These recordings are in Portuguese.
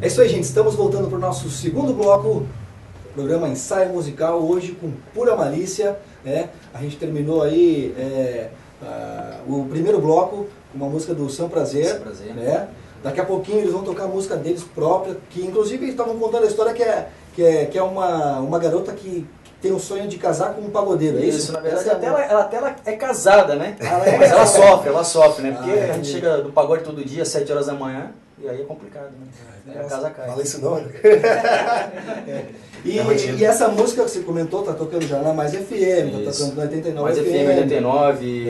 É isso aí, gente. Estamos voltando para o nosso segundo bloco, programa Ensaio Musical, hoje com pura malícia, né? A gente terminou aí o primeiro bloco com uma música do Sam Prazer, né? Daqui a pouquinho eles vão tocar a música deles própria, que inclusive eles estavam contando a história que é uma garota que tem o sonho de casar com um pagodeiro, é isso? Isso, na verdade, ela até é casada, né? Mas ela sofre, né? Porque a gente chega do pagode todo dia, às 7 horas da manhã, e aí é complicado, né? A casa cai. Fala isso não, né? E essa música que você comentou, tá tocando já na Mais FM, tá tocando no 89 Mais FM 89,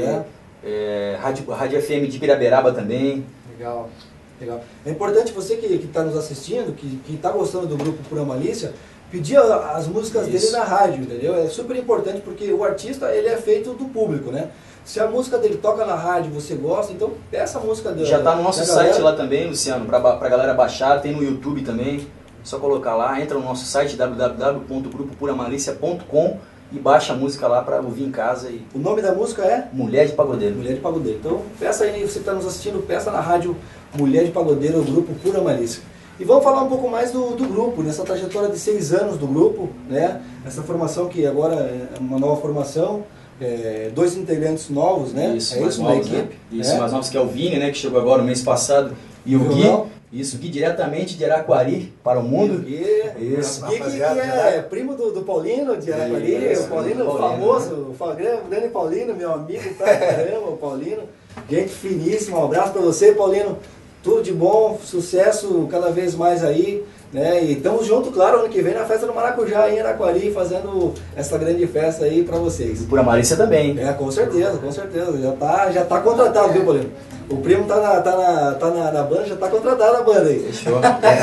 Rádio FM de Piraberaba também. Legal. É importante você que está nos assistindo, que está gostando do grupo Pura Malícia, pedir as músicas dele na rádio, entendeu? É super importante porque o artista ele é feito do público, né? Se a música dele toca na rádio e você gosta, então peça a música dele. Já está no nosso site lá também, Luciano, para a galera baixar, tem no YouTube também. É só colocar lá, entra no nosso site www.grupopuramalicia.com e baixa a música lá para ouvir em casa. O nome da música é? Mulher de Pagodeiro. Mulher de Pagodeiro. Então peça aí, você que está nos assistindo, peça na rádio Mulher de Pagodeiro, o grupo Pura Malícia. E vamos falar um pouco mais do grupo, nessa trajetória de 6 anos do grupo, né? Essa formação que agora é uma nova formação, 2 integrantes novos, né? Isso, é mais isso, novos, da equipe. Né? Isso, mais novos, que é o Vini, né? Que chegou agora no mês passado, e o Gui. Isso, Gui diretamente de Araquari para o mundo. Isso. Gui que é primo do Paulino de Araquari, o Paulino famoso, o grande Paulino, meu amigo pra caramba, o Paulino. Gente finíssima, um abraço para você, Paulino. Tudo de bom, sucesso cada vez mais aí, né? E estamos juntos, claro, ano que vem na festa do Maracujá em Araquari, fazendo essa grande festa aí para vocês. E Pura Malícia também. Com certeza. Já tá contratado, viu, Paulino? O primo tá na banda, já tá contratado na banda aí. Fechou.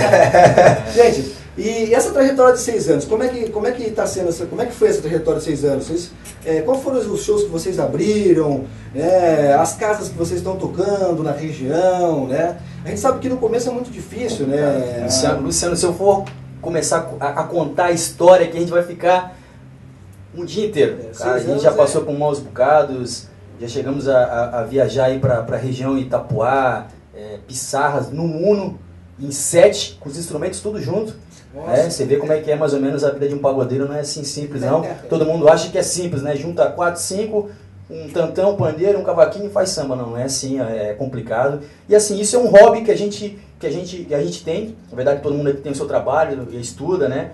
Gente, e essa trajetória de 6 anos, como é que tá sendo como é que foi essa trajetória de 6 anos? Quais foram os shows que vocês abriram, as casas que vocês estão tocando na região, né? A gente sabe que no começo é muito difícil, né? Luciano, se eu for começar a contar a história, que a gente vai ficar um dia inteiro. Cara, a gente já passou por maus bocados, já chegamos a viajar aí para a região Itapuá, Pissarras, no Uno, em 7, com os instrumentos tudo junto. Você vê como é que é mais ou menos a vida de um pagodeiro, não é assim simples não. Todo mundo acha que é simples, né? Junta 4, 5, um tantão, um pandeiro, um cavaquinho e faz samba. Não é assim, é complicado. E assim, isso é um hobby que a gente tem. Na verdade, todo mundo aqui tem o seu trabalho e estuda, né?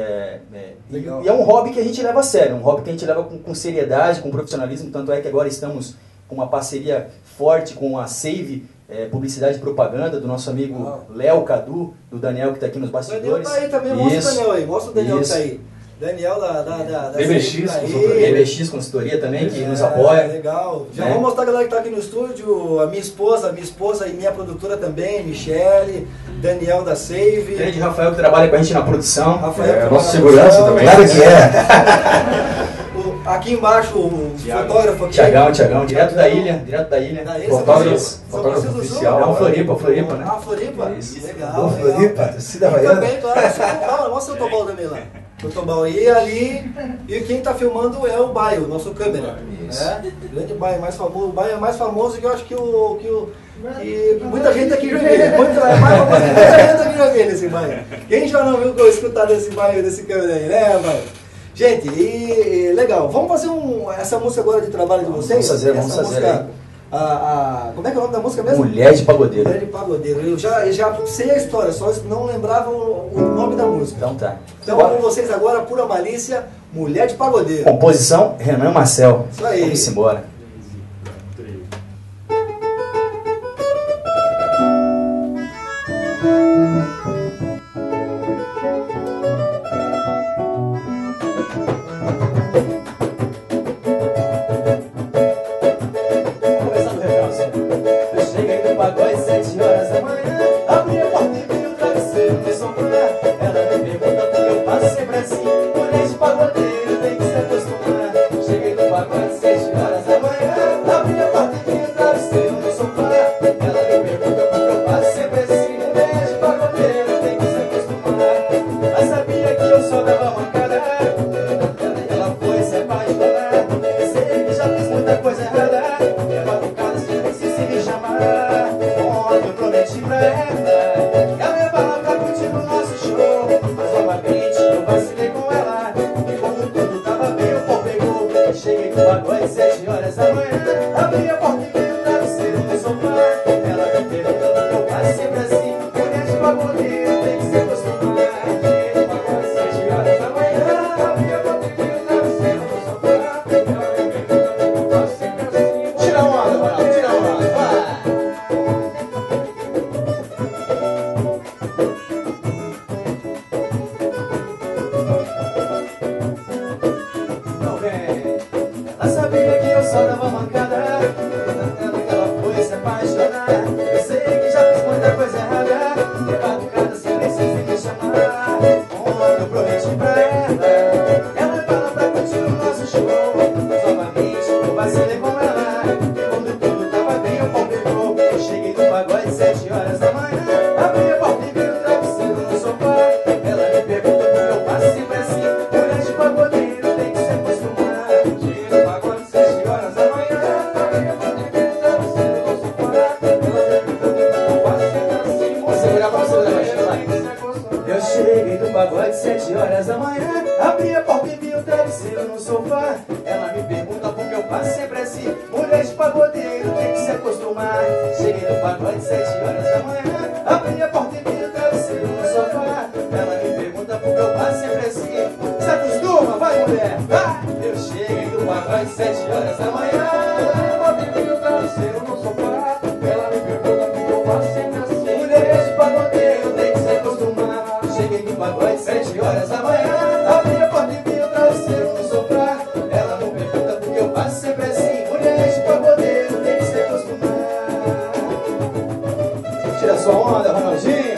E é um hobby que a gente leva a sério, um hobby que a gente leva com seriedade, com profissionalismo. Tanto é que agora estamos com uma parceria forte com a Save, publicidade e propaganda, do nosso amigo Léo Cadu, do Daniel que está aqui nos bastidores. O Daniel tá aí também, mostra o Daniel aí, mostra o Daniel que tá aí. Daniel da BBX Consultoria também, que nos apoia. Legal. Já vamos mostrar a galera que está aqui no estúdio, a minha esposa e minha produtora também, Michele, Daniel da Save. Grande Rafael que trabalha com a gente na produção. Rafael, nosso segurança também. Claro que Aqui embaixo o fotógrafo aqui. Tiagão, direto da ilha. Fotógrafo oficial. É o Floripa, né? Floripa? Isso. Legal. Floripa, torcida E havaiana. também, claro, mostra o Tobal também lá. O Tobal e ali, e quem está filmando é o Baio, nosso câmera. Grande Baio, mais famoso. O Baio é mais famoso que eu acho que muita gente aqui já viu. Muita gente aqui já viu esse Baio. Quem já não viu escutar desse Baio, desse câmera aí, né, Baio? Gente, legal. Vamos fazer essa música agora de trabalho de vocês? Vamos fazer aí. Como é que é o nome da música mesmo? Mulher de Pagodeiro. Mulher de Pagodeiro. Eu já sei a história, só não lembrava o nome da música. Então tá. Então com vocês agora, Pura Malícia, Mulher de Pagodeiro. Composição, Renan Marcel. Isso aí. Vamos embora. Coisa errada, é batucada, se me chamar. Ontem eu prometi pra ela. horas da manhã, abri a porta e vi o travesseiro no sofá. Ela me pergunta por que eu passo sempre assim. Mulher de pagodeiro, tem que se acostumar. Cheguei no pagode 7 horas da manhã, abri a porta e vi o travesseiro no sofá. Ela me pergunta por que eu passo sempre assim. Se acostuma, vai mulher, vai! Eu cheguei no pagode 7 horas da manhã, abri a porta e vi o travesseiro no sofá. Ela me pergunta por que eu passo sempre assim. Mulher de pagodeiro, tem que se acostumar. Cheguei no pagode 7 horas da manhã, abri a porta e vi o travesseiro no sofá. Ela me pergunta por que eu passo sempre assim. Mulher de pagodeiro, tem que se acostumar. Tira sua onda, Ronaldinho.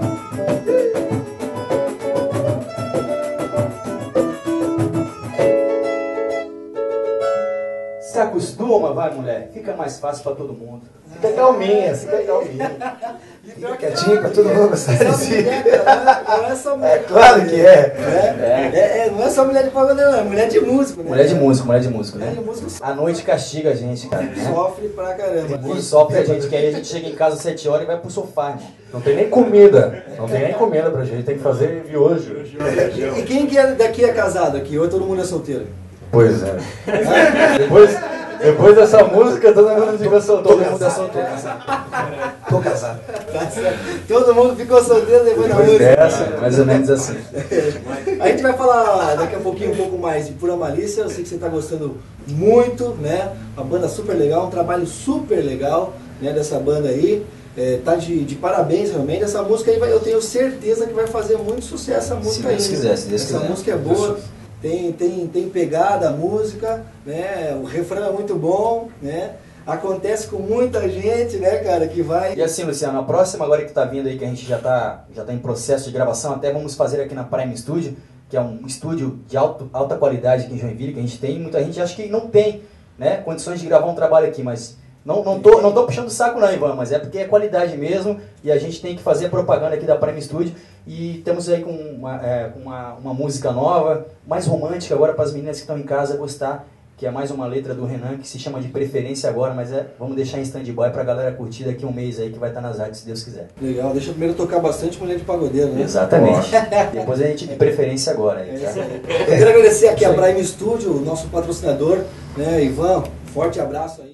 Se acostuma, vai mulher, fica mais fácil pra todo mundo. Fica calminha, fica calminha. Fica quietinho pra todo mundo gostar de si. É claro que é. Não é só mulher de pagodeiro, é mulher de músico, né? Mulher de músico, mulher de músico, né? Mulher de músico A noite castiga a gente, cara. Né? sofre pra caramba. E sofre a gente, que aí a gente chega em casa às 7 horas e vai pro sofá, né? Não tem nem comida. Não tem nem comida pra gente. Tem que fazer miojo. E quem que daqui é casado aqui? Ou todo mundo é solteiro? Pois é. Depois dessa música, todo mundo fica solteiro. Todo mundo é solteiro. Tô casado. Todo mundo ficou solteiro depois da Depois música. dessa, Mais ou menos assim. A gente vai falar daqui a pouquinho um pouco mais de Pura Malícia. Eu sei que você está gostando muito, né? Uma banda super legal, um trabalho super legal, né, dessa banda aí. Tá de parabéns realmente. Essa música aí eu tenho certeza que vai fazer muito sucesso essa música aí. Se Deus quiser, se Deus essa quiser. música é boa. Tem pegada a música, né? O refrão é muito bom, né? Acontece com muita gente, né, cara, que vai... E assim, Luciano, a próxima agora que tá vindo aí, que a gente já tá em processo de gravação, até vamos fazer aqui na Prime Studio, que é um estúdio de alta qualidade aqui em Joinville, que a gente tem. Muita gente acha que não tem, né, condições de gravar um trabalho aqui, mas não tô puxando o saco não, Ivan, mas é porque é qualidade mesmo, e a gente tem que fazer propaganda aqui da Prime Studio. E temos aí com uma música nova, mais romântica agora para as meninas que estão em casa gostar, que é mais uma letra do Renan, que se chama de Preferência Agora, mas vamos deixar em stand-by pra galera curtir daqui um mês aí, que vai estar nas rádios, se Deus quiser. Legal, deixa eu primeiro tocar bastante Mulher de Pagodeiro, né? Exatamente. Depois a gente de Preferência Agora. Aí, tá? Eu quero agradecer aqui a Prime Studio, o nosso patrocinador, né, Ivan, forte abraço aí.